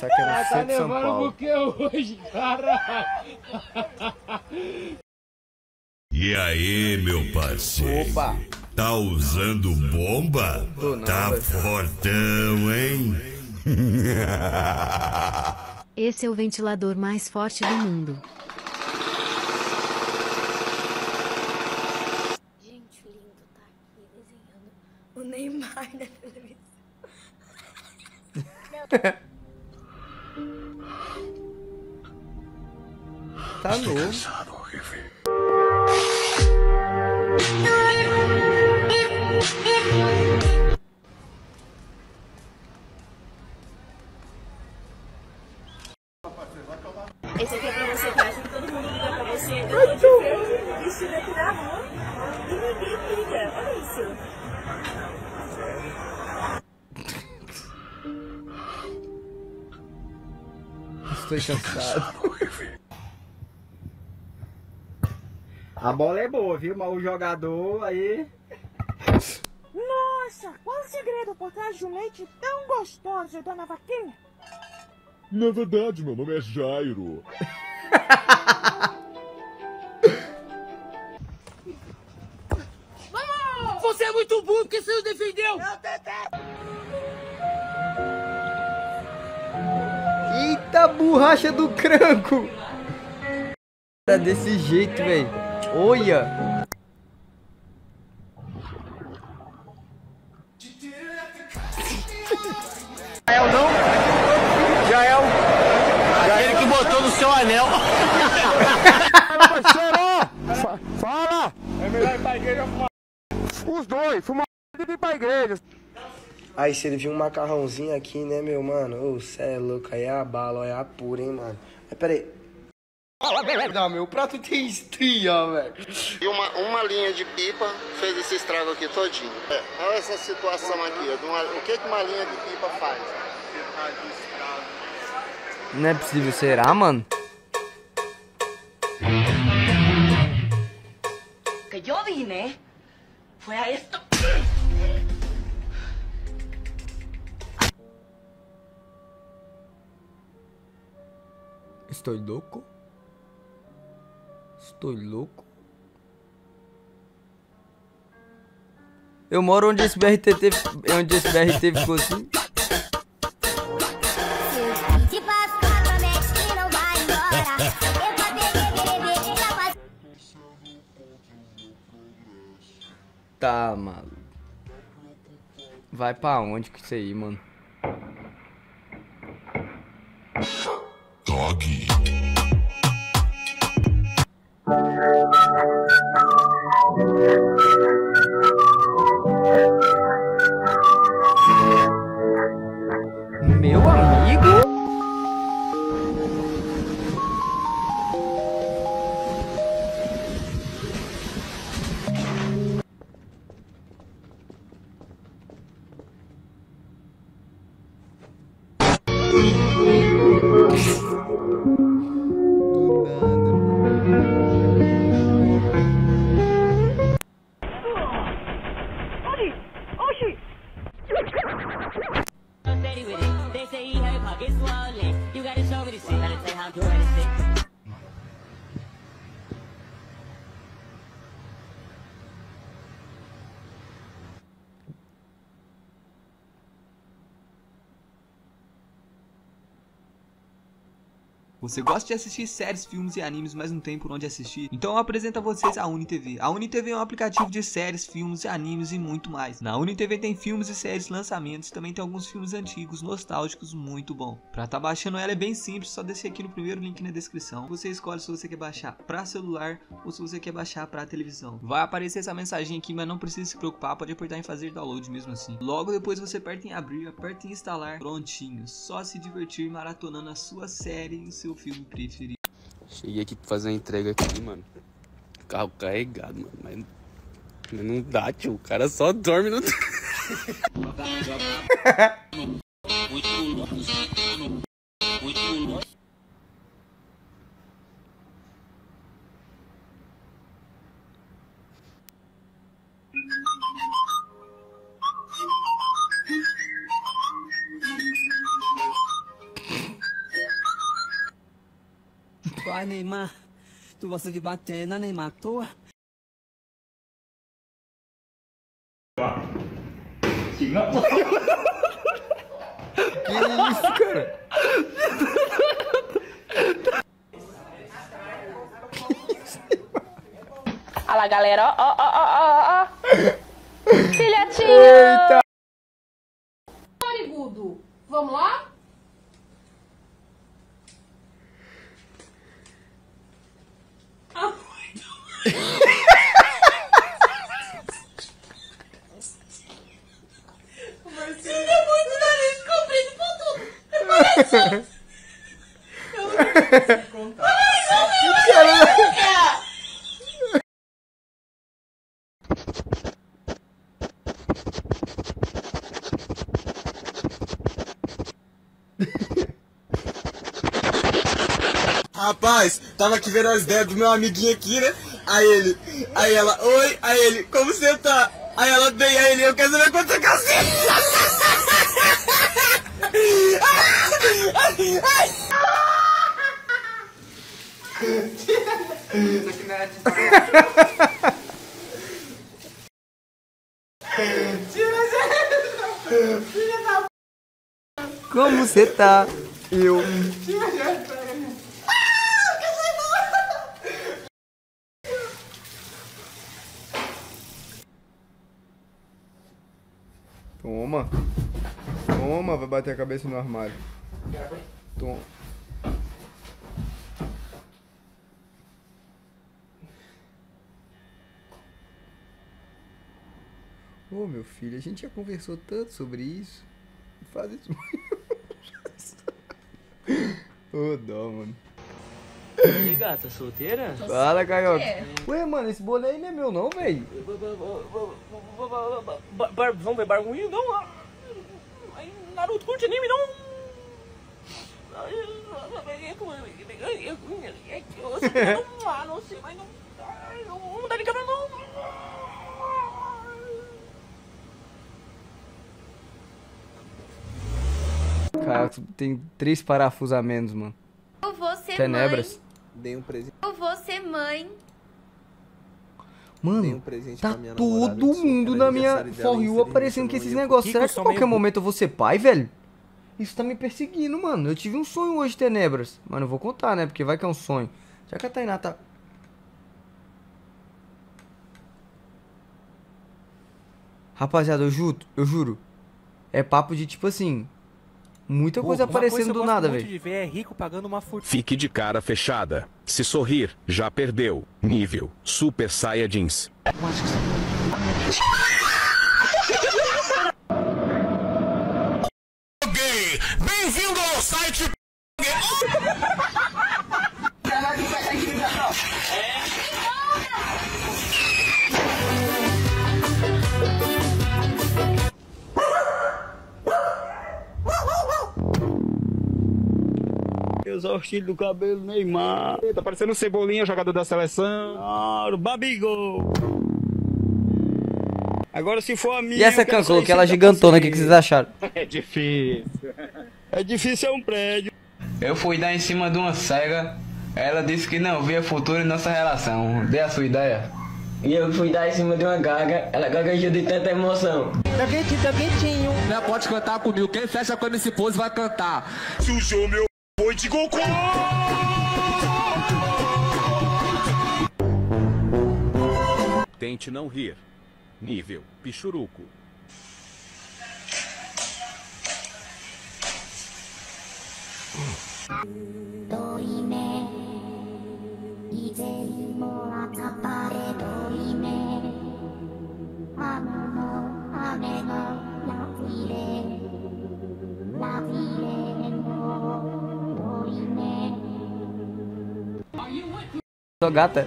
Pensar que é no centro de São Paulo. Tá nevando porque hoje, cara. E aí, meu parceiro? Opa! Tá usando bomba? Tô não, Tá velho. fortão, hein? Esse é o ventilador mais forte do mundo. Gente, o lindo tá aqui desenhando o Neymar na televisão. Tá novo. Esse aqui é pra você, tá? Acho que todo mundo liga pra você. Eu tô te vendo vestido aqui na rua e ninguém liga. Olha isso. Estou cansado. A bola é boa, viu? Mas o jogador aí... Nossa, qual o segredo por trás de um leite tão gostoso, dona Vaquinha? Na verdade, meu nome é Jairo. Você é muito burro porque você não defendeu. Eita, borracha do cranco! Era desse jeito, velho. Olha! Jael não? Jael. Ele que botou no seu anel. Fala! É melhor ir pra igreja fumar. Os dois, fuma e ir pra igreja. Aí se ele viu um macarrãozinho aqui, né, meu mano? Ô, cê é louco, aí é a bala, ó, é a pura, hein, mano. Mas peraí. Não, meu prato tem estria, velho. E uma linha de pipa fez esse estrago aqui todinho. Olha essa situação aqui, ó, o que uma linha de pipa faz? Não é possível, será, mano? Que yo vine fue a esto. Estou louco? Estou louco? Eu moro onde esse BRT ficou assim. Tá, maluco. Vai pra onde que isso aí, mano? Dog. Meu amigo? Você gosta de assistir séries, filmes e animes, mas não tem por onde assistir? Então eu apresento a vocês a UniTV. A UniTV é um aplicativo de séries, filmes e animes e muito mais. Na UniTV tem filmes e séries lançamentos, também tem alguns filmes antigos, nostálgicos, muito bom. Pra tá baixando ela é bem simples, só descer aqui no primeiro link na descrição. Você escolhe se você quer baixar pra celular ou se você quer baixar pra televisão. Vai aparecer essa mensagem aqui, mas não precisa se preocupar, pode apertar em fazer download mesmo assim. Logo depois você aperta em abrir, aperta em instalar, prontinho. Só se divertir maratonando a sua série e o seu filme preferido. Cheguei aqui pra fazer uma entrega aqui, mano. Carro carregado, mano. Mas não dá, tio. O cara só dorme no... Vai, Neymar. Tu gosta de bater na Neymar à toa? Que isso, cara? Olha lá, galera, ó. Filhotinho! Eita! Narigudo, vamos lá? Você é muito nariz comprido por tudo. Rapaz, tava aqui vendo as ideias do meu amiguinho aqui, né? Aí ela, oi, aí ele, como você tá? Aí ela, bem, aí ele, eu quero saber quanto você quer. Como você tá? Eu. Toma. Toma, vai bater a cabeça no armário. Toma. Ô, meu filho, a gente já conversou tanto sobre isso. Não faz isso. Ô, dó, mano. E aí, gata, solteira? Fala, Caioca. Ué, mano, esse boné aí não é meu não, velho. Vamos ver barulho? Não. Naruto curte anime, não. Não sei, mas não dá ligado, não. Cara, tem 3 parafusos a menos, mano. Eu vou ser Tenebras. mãe. Dei um presente. Eu vou ser mãe. Mano, presente tá pra minha todo namorada, mundo na minha aniversário dela, For You infelizmente, aparecendo eu com não esses ia negócios. porque Será que a eu qualquer sou meio momento eu vou ser pai, velho? Isso tá me perseguindo, mano. Eu tive um sonho hoje, Tenebras. Mas não vou contar, né? Porque vai que é um sonho. Já que a Tainá tá... Rapaziada, eu juro. É papo de tipo assim... Muita coisa aparecendo do nada, velho. De ver é rico pagando uma fortuna. Fique de cara fechada. Se sorrir, já perdeu. Nível Super Saiyajins. Bem-vindo ao site. Eu sou o estilo do cabelo Neymar. Tá parecendo um Cebolinha, jogador da seleção. Claro, Babigol. Agora se for a minha... E essa can, coloquei ela gigantona, o que vocês acharam? É difícil. É difícil, é um prédio. Eu fui dar em cima de uma cega. Ela disse que não via futuro em nossa relação. Dê a sua ideia. E eu fui dar em cima de uma gaga. Ela gaguejou de tanta emoção. Tá quentinho. Não pode cantar comigo. Quem fecha com esse pose vai cantar. Sujou meu boi de Goku. Tente não rir. Nível Pichuruco. Sou gata.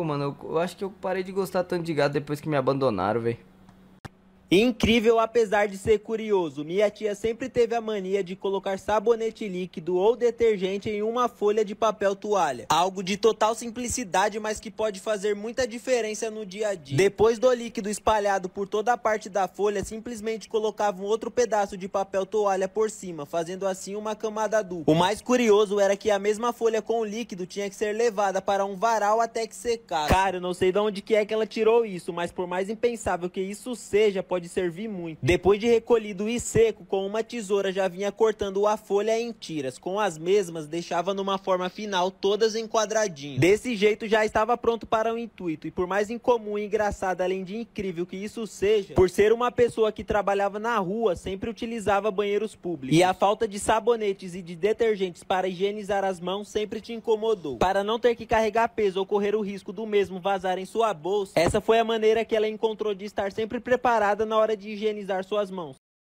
Pô, mano, eu acho que eu parei de gostar tanto de gato depois que me abandonaram, velho. Incrível, apesar de ser curioso, minha tia sempre teve a mania de colocar sabonete líquido ou detergente em uma folha de papel toalha. Algo de total simplicidade, mas que pode fazer muita diferença no dia a dia. Depois do líquido espalhado por toda a parte da folha, simplesmente colocavam outro pedaço de papel toalha por cima, fazendo assim uma camada dupla. O mais curioso era que a mesma folha com o líquido tinha que ser levada para um varal até que secasse. Cara, eu não sei de onde que é que ela tirou isso, mas por mais impensável que isso seja, pode servir muito. Depois de recolhido e seco, com uma tesoura já vinha cortando a folha em tiras. Com as mesmas, deixava numa forma final, todas em quadradinhos. Desse jeito já estava pronto para o intuito. E por mais incomum e engraçado, além de incrível que isso seja, por ser uma pessoa que trabalhava na rua, sempre utilizava banheiros públicos. E a falta de sabonetes e de detergentes para higienizar as mãos sempre te incomodou. Para não ter que carregar peso ou correr o risco do mesmo vazar em sua bolsa, essa foi a maneira que ela encontrou de estar sempre preparada na hora de higienizar suas mãos.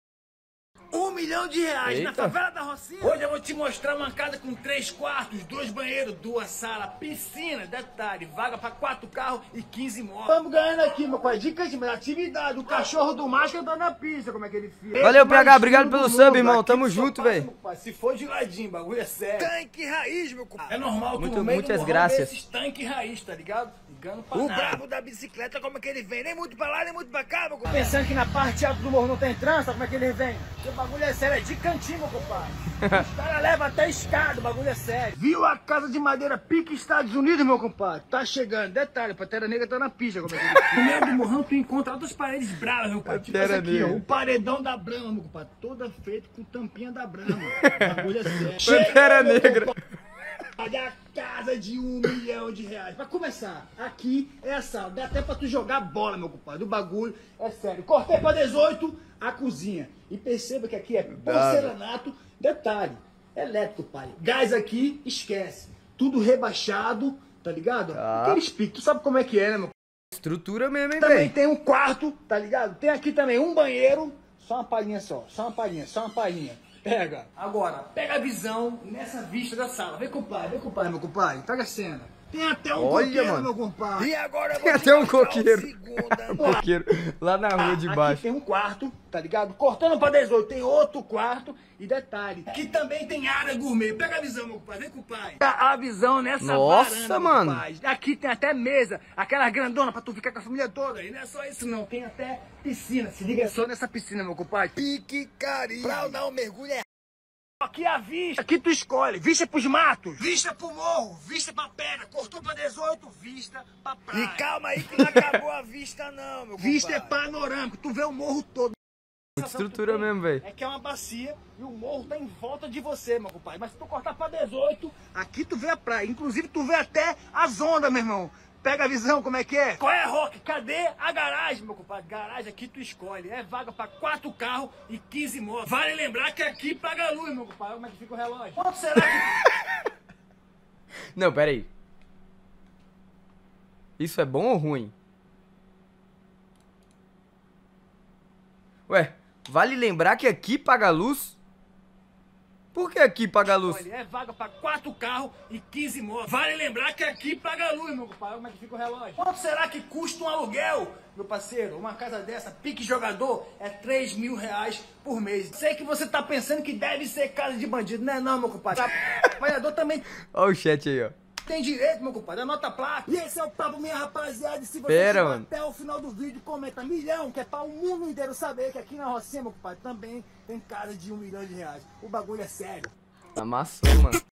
R$1 milhão Eita. na favela da Rocinha. Hoje eu vou te mostrar uma casa com 3 quartos, 2 banheiros, 2 salas, piscina, detalhe, vaga pra 4 carros e 15 motos. Estamos ganhando aqui, meu pai. Dicas de atividade. O cachorro do Máscara tá na pista, como é que ele fica. Valeu, PH, obrigado pelo sub, irmão. Tamo junto, velho. Se for de ladinho, bagulho é sério. Tanque raiz, meu compadre. É normal que no meio muitas do graças. esses tanque raiz, tá ligado? Ligando pra o brabo da bicicleta, como é que ele vem? Nem muito pra lá, nem muito pra cá, meu compadre. Pensando que na parte alta do morro não tem trânsito, como é que ele vem? O bagulho é sério, é de cantinho, meu compadre. Os caras levam até escada, o bagulho é sério. Viu a casa de madeira pique Estados Unidos, meu compadre? Tá chegando. Detalhe, a Pantera Negra tá na pista, como é que ele vem? No meio do morrão tu encontra outras paredes bravas, meu compadre. Tipo essa aqui, ó, o paredão da Brahma, meu compadre. Toda feita com tampinha da Brahma. O bagulho é sério. Pantera Negra. A casa de R$1 milhão. Pra começar, aqui é a sala. Dá até pra tu jogar bola, meu compadre. O bagulho é sério. Cortei pra 18 a cozinha. E perceba que aqui é porcelanato. Detalhe, elétrico, pai. Gás aqui, esquece. Tudo rebaixado, tá ligado? Aqueles piques. Tu sabe como é que é, né, meu? Estrutura mesmo, hein, Também velho? tem um quarto, tá ligado? Tem aqui também um banheiro. Só uma palhinha só. Só uma palhinha. Pega. Agora, pega a visão nessa vista da sala. Vem, compadre, meu compadre. Pega a cena. Tem até um coqueiro, mano. meu compadre. E agora eu vou Tem até um coqueiro. Coqueiro. Lá na rua de baixo. Aqui tem um quarto, tá ligado? Cortando pra 18, tem outro quarto. E detalhe, aqui também tem área gourmet. Pega a visão, meu compadre. Vem, compadre. A visão nessa varanda, mano. compadre. Aqui tem até mesa. Aquela grandona pra tu ficar com a família toda. E não é só isso, não. Tem até piscina. Se liga só nessa piscina, meu compadre. Pique carinho. Pra dar um mergulho é... Aqui a vista, aqui tu escolhe, vista pros matos, vista pro morro, vista pra pedra, cortou pra 18, vista pra praia. E calma aí que não acabou a vista não, meu compadre. Vista é panorâmico, tu vê o morro todo. Muita estrutura mesmo, velho. É que é uma bacia e o morro tá em volta de você, meu compadre. Mas se tu cortar pra 18, aqui tu vê a praia, inclusive tu vê até as ondas, meu irmão. Pega a visão, como é que é? Qual é, Rock? Cadê a garagem, meu compadre? Garagem aqui tu escolhe. É vaga pra 4 carros e 15 motos. Vale lembrar que aqui paga luz, meu compadre. Como é que fica o relógio? Quanto será que... Não, pera aí. Isso é bom ou ruim? Ué, vale lembrar que aqui paga luz? Por que aqui paga luz? Olha, é vaga pra 4 carros e 15 motos. Vale lembrar que aqui paga luz, meu compadre. Como é que fica o relógio? Quanto será que custa um aluguel, meu parceiro? Uma casa dessa, pique jogador, é R$3 mil por mês. Sei que você tá pensando que deve ser casa de bandido. Não é não, meu compadre. Trabalhador também... Olha o chat aí, ó. Tem direito, meu compadre, anota a placa. E esse é o papo, minha rapaziada. E se você chegou até o final do vídeo, comenta R$1 milhão, que é para o mundo inteiro saber que aqui na Rocinha, meu compadre, também tem casa de R$1 milhão. O bagulho é sério. Amassou, mano.